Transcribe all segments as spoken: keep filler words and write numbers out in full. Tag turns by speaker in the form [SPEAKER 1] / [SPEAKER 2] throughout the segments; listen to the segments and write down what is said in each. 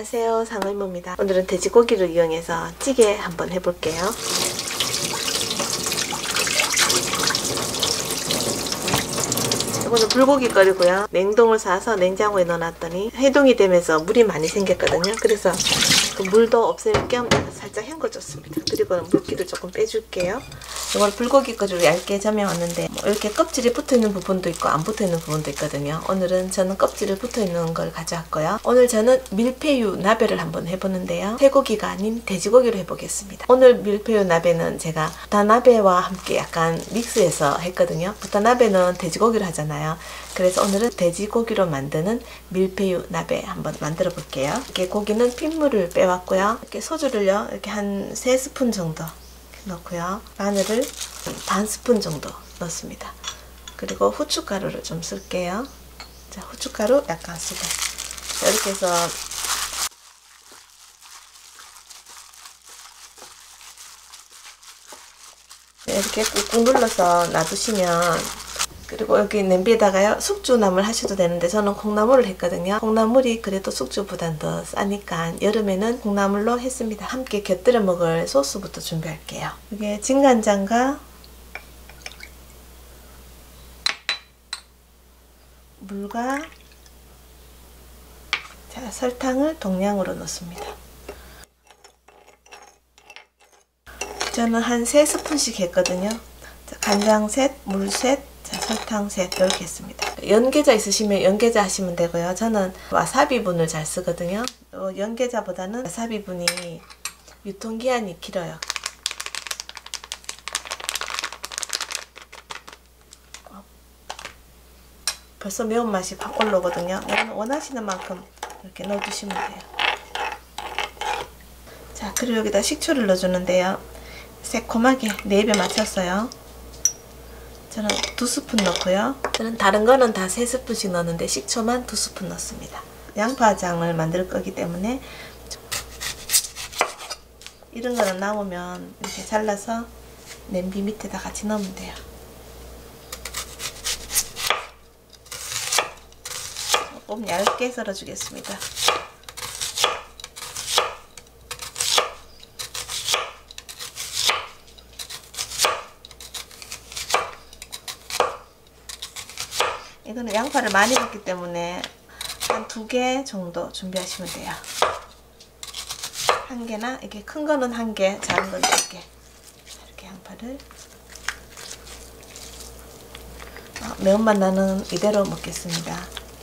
[SPEAKER 1] 안녕하세요, 상의모입니다. 오늘은 돼지고기를 이용해서 찌개 한번 해볼게요. 이거는 불고기 끓이고요. 냉동을 사서 냉장고에 넣어놨더니 해동이 되면서 물이 많이 생겼거든요. 그래서 그 물도 없앨 겸 살짝 헹궈줬습니다. 그리고 물기를 조금 빼줄게요. 이건 불고기 거를 얇게 점여왔는데 뭐 이렇게 껍질이 붙어있는 부분도 있고 안 붙어있는 부분도 있거든요. 오늘은 저는 껍질을 붙어있는 걸 가져왔고요. 오늘 저는 밀푀유 나베를 한번 해보는데요. 쇠고기가 아닌 돼지고기로 해보겠습니다. 오늘 밀푀유 나베는 제가 부타나베와 함께 약간 믹스해서 했거든요. 부타나베는 돼지고기로 하잖아요. 그래서 오늘은 돼지고기로 만드는 밀푀유 나베 한번 만들어 볼게요. 이렇게 고기는 핏물을 빼왔고요. 이렇게 소주를요, 이렇게 한 세 스푼 정도 넣고요. 마늘을 반 스푼 정도 넣습니다. 그리고 후춧가루를 좀 쓸게요. 자, 후춧가루 약간 쓰고 자, 이렇게 해서 이렇게 꾹꾹 눌러서 놔두시면, 그리고 여기 냄비에다가요 숙주나물 하셔도 되는데 저는 콩나물을 했거든요. 콩나물이 그래도 숙주보단 더 싸니까 여름에는 콩나물로 했습니다. 함께 곁들여 먹을 소스부터 준비할게요. 이게 진간장과 물과 자, 설탕을 동량으로 넣습니다. 저는 한 세 스푼씩 했거든요. 자, 간장 셋, 물 셋, 자, 설탕 셋 이렇게 했습니다. 연계자 있으시면 연계자 하시면 되고요. 저는 와사비분을 잘 쓰거든요. 어, 연계자보다는 와사비분이 유통기한이 길어요. 어, 벌써 매운맛이 확 올라오거든요. 원하시는 만큼 이렇게 넣어주시면 돼요. 자, 그리고 여기다 식초를 넣어주는데요. 새콤하게 내 입에 맞췄어요. 저는 두 스푼 넣고요. 저는 다른 거는 다 세 스푼씩 넣는데 식초만 두 스푼 넣습니다. 양파장을 만들 거기 때문에 이런 거는 남으면 이렇게 잘라서 냄비 밑에다 같이 넣으면 돼요. 조금 얇게 썰어 주겠습니다. 이거는 양파를 많이 넣기 때문에 한 두 개 정도 준비하시면 돼요. 한 개나 이렇게 큰 거는 한 개, 작은 건 두 개. 이렇게 양파를 어, 매운맛 나는 이대로 먹겠습니다.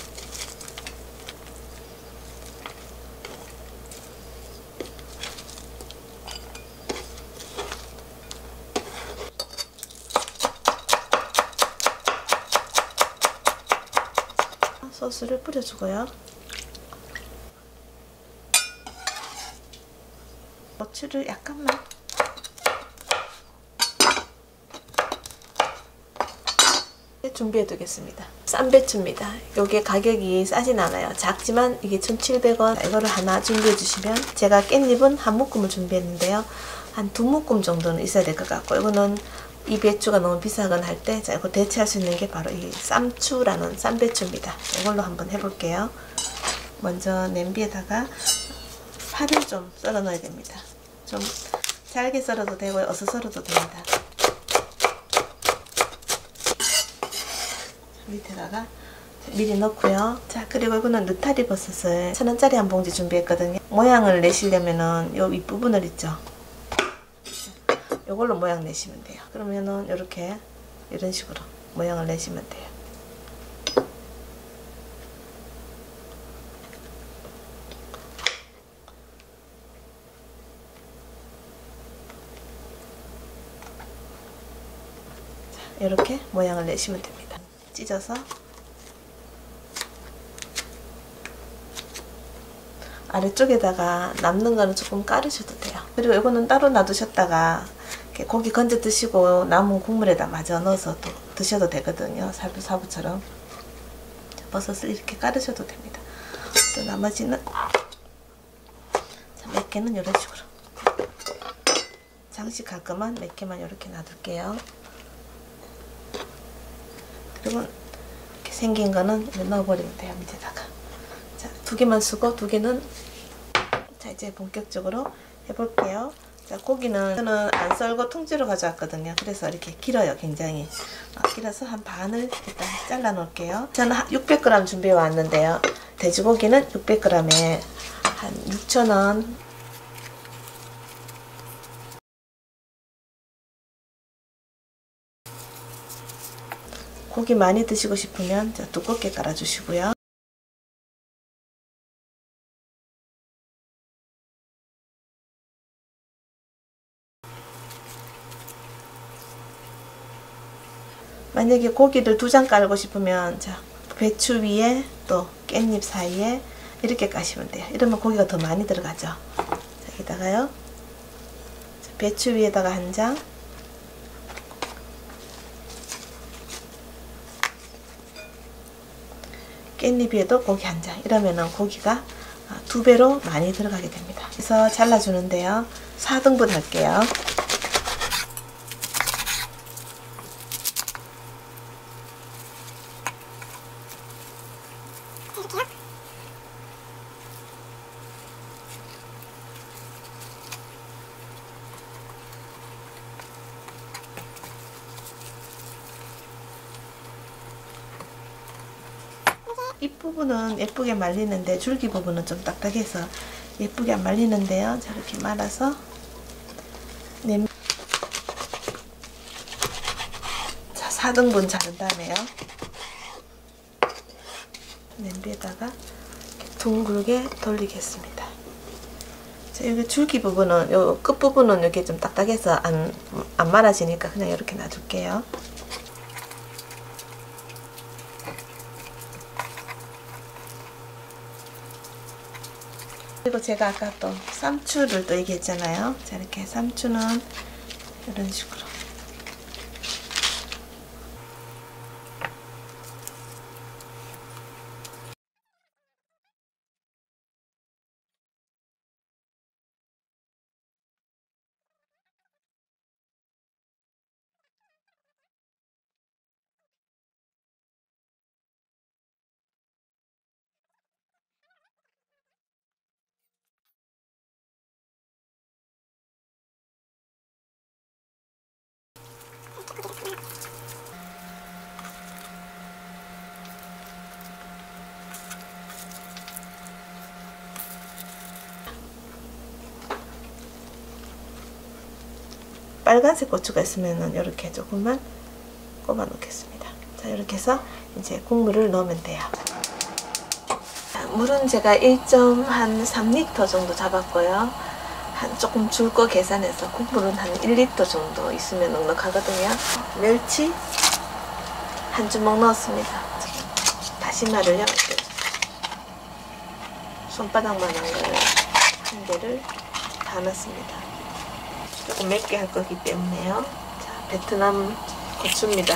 [SPEAKER 1] 소스를 뿌려주고요. 고추를 약간만 준비해 두겠습니다. 쌈배추입니다. 요게 가격이 싸진 않아요. 작지만 이게 천칠백 원. 이거를 하나 준비해 주시면, 제가 깻잎은 한 묶음을 준비했는데요. 한 두 묶음 정도는 있어야 될 것 같고, 이거는 이 배추가 너무 비싸거나 할 때, 자, 이거 대체할 수 있는 게 바로 이 쌈추라는 쌈배추입니다. 이걸로 한번 해볼게요. 먼저 냄비에다가 파를 좀 썰어 넣어야 됩니다. 좀 잘게 썰어도 되고요, 어서 썰어도 됩니다. 밑에다가 미리 넣고요. 자, 그리고 이거는 느타리 버섯을 천 원짜리 한 봉지 준비했거든요. 모양을 내시려면은 요 윗부분을 있죠, 이걸로 모양 내시면 돼요. 그러면은 이렇게 이런 식으로 모양을 내시면 돼요. 자, 이렇게 모양을 내시면 됩니다. 찢어서 아래쪽에다가 남는 거는 조금 깔으셔도 돼요. 그리고 이거는 따로 놔두셨다가 고기 건져 드시고 남은 국물에다 마저 넣어서 또 드셔도 되거든요. 사부사부처럼. 버섯을 이렇게 깔으셔도 됩니다. 또 나머지는 자, 몇 개는 이런 식으로 장식할 것만 몇 개만 이렇게 놔둘게요. 그리고 이렇게 생긴 거는 넣어버리면 돼요. 밑에다가. 자, 두 개만 쓰고 두 개는 이제 본격적으로 해볼게요. 자, 고기는 저는 안 썰고 통째로 가져왔거든요. 그래서 이렇게 길어요, 굉장히. 어, 길어서 한 반을 일단 잘라 놓을게요. 저는 육백 그램 준비해 왔는데요. 돼지고기는 육백 그램에 한 육천 원. 고기 많이 드시고 싶으면 두껍게 깔아주시고요. 만약에 고기를 두 장 깔고 싶으면 자, 배추 위에 또 깻잎 사이에 이렇게 까시면 돼요. 이러면 고기가 더 많이 들어가죠. 자, 여기다가요. 자, 배추 위에다가 한 장, 깻잎 위에도 고기 한 장. 이러면은 고기가 두 배로 많이 들어가게 됩니다. 그래서 잘라주는데요. 사 등분 할게요. 입부분은 예쁘게 말리는데 줄기 부분은 좀 딱딱해서 예쁘게 안 말리는데요. 자, 이렇게 말아서 냄... 자, 사 등분 자른 다음에요. 냄비에다가 둥글게 돌리겠습니다. 자, 여기 줄기 부분은 요 끝 부분은 여기 좀 딱딱해서 안, 안 말아지니까 그냥 이렇게 놔둘게요. 그리고 제가 아까 또 쌈추를 또 얘기했잖아요. 자, 이렇게 쌈추는 이런 식으로 빨간색 고추가 있으면 이렇게 조금만 꼽아 놓겠습니다. 자, 이렇게 해서 이제 국물을 넣으면 돼요. 자, 물은 제가 일 점 삼 리터 정도 잡았고요. 한 조금 줄 거 계산해서 국물은 한 일 리터 정도 있으면 넉넉하거든요. 멸치 한 주먹 넣었습니다. 다시마를요, 손바닥만한 거를 한 개를 다 넣습니다. 조금 맵게 할 거기 때문에요. 자, 베트남 고추입니다.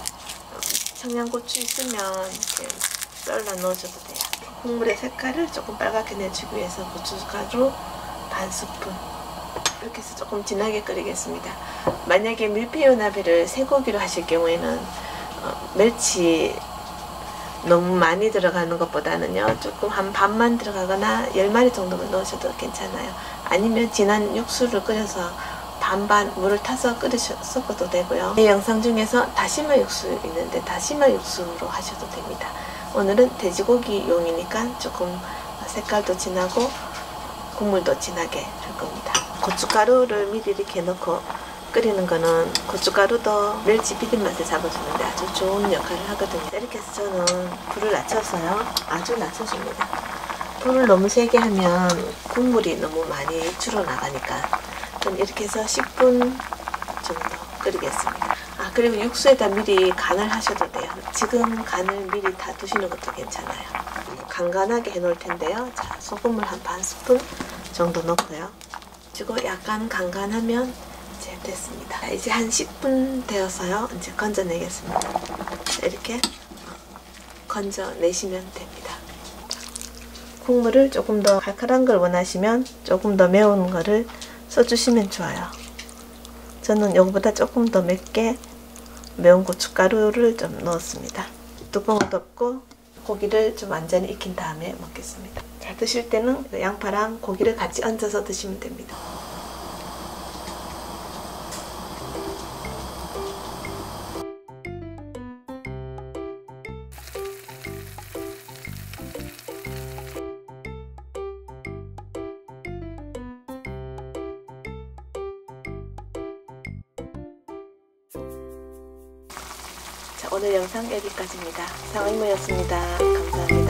[SPEAKER 1] 청양고추 있으면 이렇게 썰어 넣어줘도 돼요. 국물의 색깔을 조금 빨갛게 내주기 위해서 고춧가루 반 스푼 이렇게 해서 조금 진하게 끓이겠습니다. 만약에 밀푀유나베를 쇠고기로 하실 경우에는 어, 멸치 너무 많이 들어가는 것보다는요, 조금 한 반만 들어가거나 열 마리 정도만 넣으셔도 괜찮아요. 아니면 진한 육수를 끓여서 반반 물을 타서 끓이셔 섞어도 되고요. 이 영상 중에서 다시마 육수 있는데 다시마 육수로 하셔도 됩니다. 오늘은 돼지고기 용이니까 조금 색깔도 진하고 국물도 진하게 할 겁니다. 고춧가루를 미리 이렇게 넣고 끓이는 거는 고춧가루도 멸치 비린맛을 잡아주는데 아주 좋은 역할을 하거든요. 이렇게 해서 저는 불을 낮춰서요, 아주 낮춰줍니다. 불을 너무 세게 하면 국물이 너무 많이 줄어나가니까 이렇게 해서 십 분 정도 끓이겠습니다. 아, 그리고 육수에다 미리 간을 하셔도 돼요. 지금 간을 미리 다 두시는 것도 괜찮아요. 간간하게 해 놓을 텐데요. 자, 소금을 한 반 스푼 정도 넣고요. 그리고 약간 간간하면 이제 됐습니다. 자, 이제 한 십 분 되어서요, 이제 건져내겠습니다. 자, 이렇게 건져내시면 됩니다. 국물을 조금 더 칼칼한 걸 원하시면 조금 더 매운 거를 써주시면 좋아요. 저는 이거보다 조금 더 맵게 매운 고춧가루를 좀 넣었습니다. 뚜껑을 덮고 고기를 좀 완전히 익힌 다음에 먹겠습니다. 자, 드실 때는 양파랑 고기를 같이 얹어서 드시면 됩니다. 자, 오늘 영상 여기까지입니다. 상의모였습니다. 감사합니다.